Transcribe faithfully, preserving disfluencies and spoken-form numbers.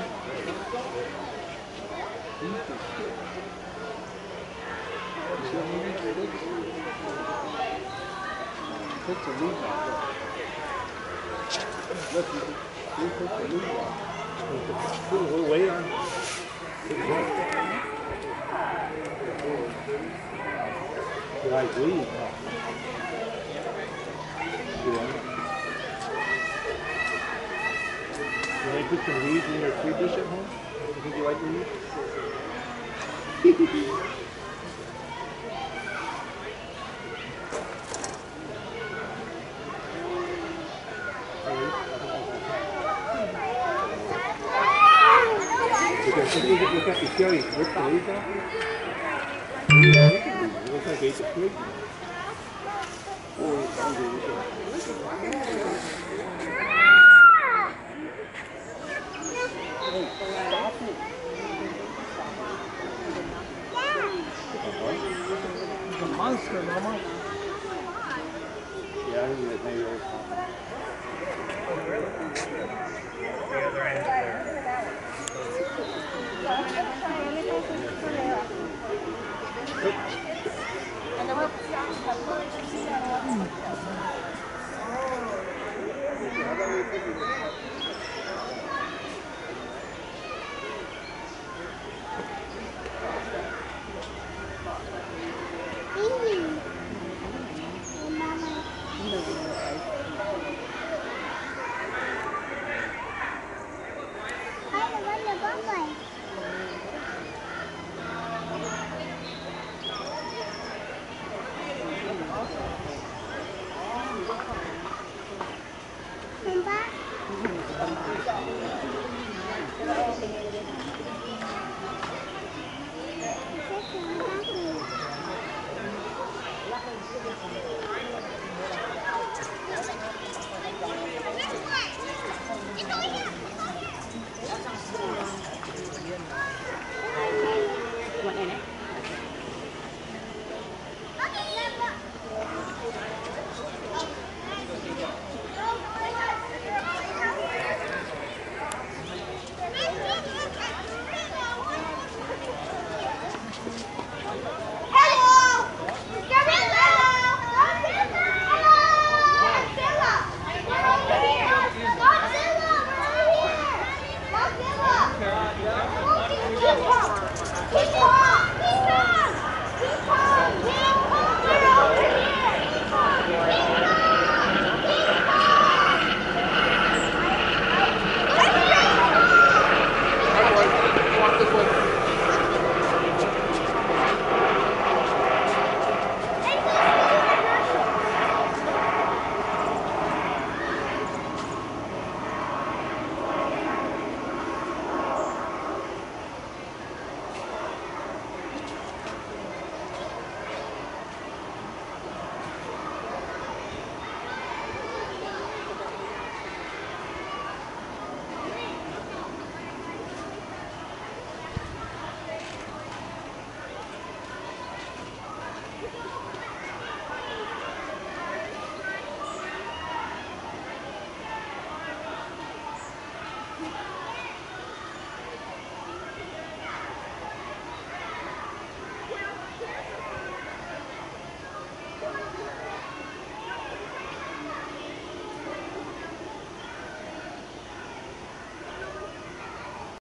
Put the leaf on. Look, you you put the leaf on. Put a little weight on. You like leaves, huh? Yeah. You want to put some leaves in your tree dish at home? You think you like leaves? Look at, look at the cherry. Rip the leaves off. It looks like it's a twig. Oh, it's hungry. It's a monster, Mama. Yeah, I think that maybe it was. The other end there. Oops.